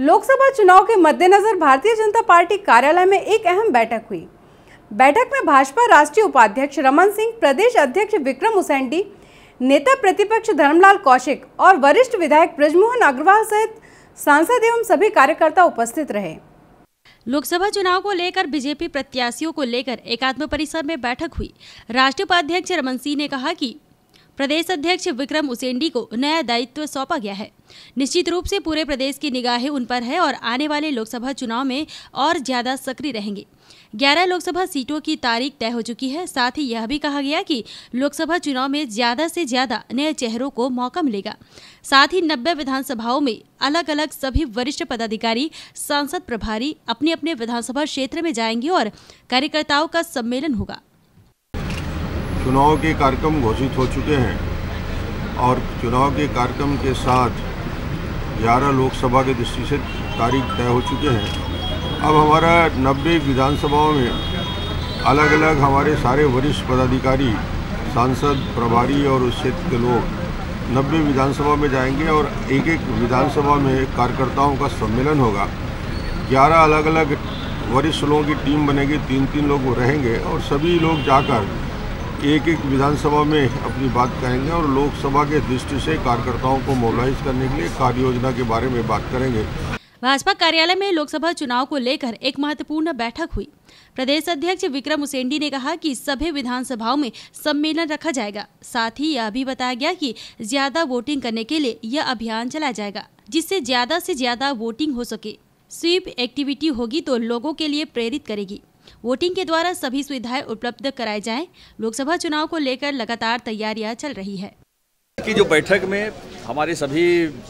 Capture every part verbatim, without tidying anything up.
लोकसभा चुनाव के मद्देनजर भारतीय जनता पार्टी कार्यालय में एक अहम बैठक हुई। बैठक में भाजपा राष्ट्रीय उपाध्यक्ष रमन सिंह, प्रदेश अध्यक्ष विक्रम उसेंडी, नेता प्रतिपक्ष धर्मलाल कौशिक और वरिष्ठ विधायक बृजमोहन अग्रवाल सहित सांसद एवं सभी कार्यकर्ता उपस्थित रहे। लोकसभा चुनाव को लेकर बीजेपी प्रत्याशियों को लेकर एकात्म परिसर में बैठक हुई। राष्ट्रीय उपाध्यक्ष रमन सिंह ने कहा कि प्रदेश अध्यक्ष विक्रम उसेंडी को नया दायित्व सौंपा गया है। निश्चित रूप से पूरे प्रदेश की निगाहें उन पर है और आने वाले लोकसभा चुनाव में और ज्यादा सक्रिय रहेंगे। ग्यारह लोकसभा सीटों की तारीख तय हो चुकी है। साथ ही यह भी कहा गया कि लोकसभा चुनाव में ज्यादा से ज्यादा नए चेहरों को मौका मिलेगा। साथ ही नब्बे विधानसभाओं में अलग अलग सभी वरिष्ठ पदाधिकारी, सांसद प्रभारी अपने अपने विधानसभा क्षेत्र में जाएंगे और कार्यकर्ताओं का सम्मेलन होगा। चुनाव के कार्यक्रम घोषित हो चुके हैं और चुनाव के कार्यक्रम के साथ ग्यारह लोकसभा की दृष्टि से तारीख तय हो चुके हैं। अब हमारा नब्बे विधानसभाओं में अलग अलग हमारे सारे वरिष्ठ पदाधिकारी, सांसद, प्रभारी और उस क्षेत्र के लोग नब्बे विधानसभा में जाएंगे और एक एक विधानसभा में कार्यकर्ताओं का सम्मेलन होगा। ग्यारह अलग अलग वरिष्ठ लोगों की टीम बनेगी, तीन तीन लोग रहेंगे और सभी लोग जाकर एक एक विधानसभा में अपनी बात कहेंगे और लोकसभा के दृष्टि से कार्यकर्ताओं को मोबिलाइज करने के लिए कार्य योजना के बारे में बात करेंगे। भाजपा कार्यालय में लोकसभा चुनाव को लेकर एक महत्वपूर्ण बैठक हुई। प्रदेश अध्यक्ष विक्रम उसेंडी ने कहा कि सभी विधानसभाओं में सम्मेलन रखा जाएगा। साथ ही यह भी बताया गया कि ज्यादा वोटिंग करने के लिए यह अभियान चलाया जाएगा, जिससे ज्यादा से ज्यादा वोटिंग हो सके। स्वीप एक्टिविटी होगी तो लोगों के लिए प्रेरित करेगी। वोटिंग के द्वारा सभी सुविधाएं उपलब्ध कराई जाएं। लोकसभा चुनाव को लेकर लगातार तैयारियां चल रही है कि जो बैठक में हमारे सभी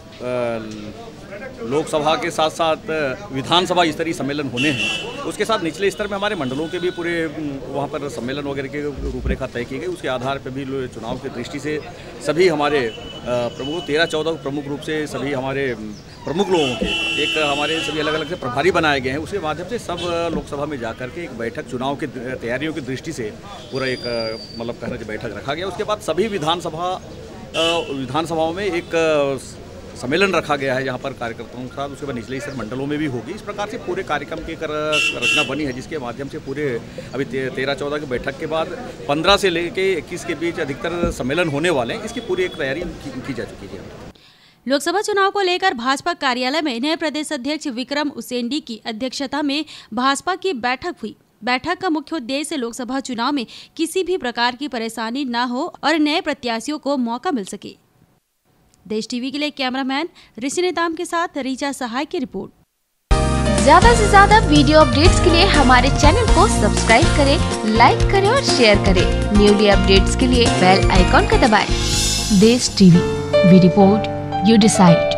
लोकसभा के साथ साथ विधानसभा स्तरीय सम्मेलन होने हैं, उसके साथ निचले स्तर में हमारे मंडलों के भी पूरे वहाँ पर सम्मेलन वगैरह की रूपरेखा तय की गई। उसके आधार पर भी चुनाव की दृष्टि से सभी हमारे प्रमुख तेरह चौदह प्रमुख रूप से सभी हमारे प्रमुख लोगों के एक हमारे सभी अलग अलग से प्रभारी बनाए गए हैं। उसके माध्यम से सब लोकसभा में जाकर के एक बैठक चुनाव की तैयारियों की दृष्टि से पूरा एक मतलब कहना चाहिए बैठक रखा गया। उसके बाद सभी विधानसभा विधानसभाओं में एक सम्मेलन रखा गया है, जहाँ पर कार्यकर्ताओं के साथ उसके बाद निचले स्तर मंडलों में भी होगी। इस प्रकार से पूरे कार्यक्रम की एक रचना बनी है, जिसके माध्यम से पूरे अभी तेरह चौदह की बैठक के बाद पंद्रह से लेकर इक्कीस के बीच अधिकतर सम्मेलन होने वाले हैं। इसकी पूरी एक तैयारी की, की जा चुकी है। लोकसभा चुनाव को लेकर भाजपा कार्यालय में नए प्रदेश अध्यक्ष विक्रम उसेंडी की अध्यक्षता में भाजपा की बैठक हुई। बैठक का मुख्य उद्देश्य लोकसभा चुनाव में किसी भी प्रकार की परेशानी न हो और नए प्रत्याशियों को मौका मिल सके। देश टीवी के लिए कैमरामैन ऋषि नेताम के साथ रीचा सहाय की रिपोर्ट। ज्यादा से ज्यादा वीडियो अपडेट्स के लिए हमारे चैनल को सब्सक्राइब करें, लाइक करें और शेयर करें। न्यूली अपडेट्स के लिए बेल आइकॉन का दबाएं। Desh TV, we report, you decide.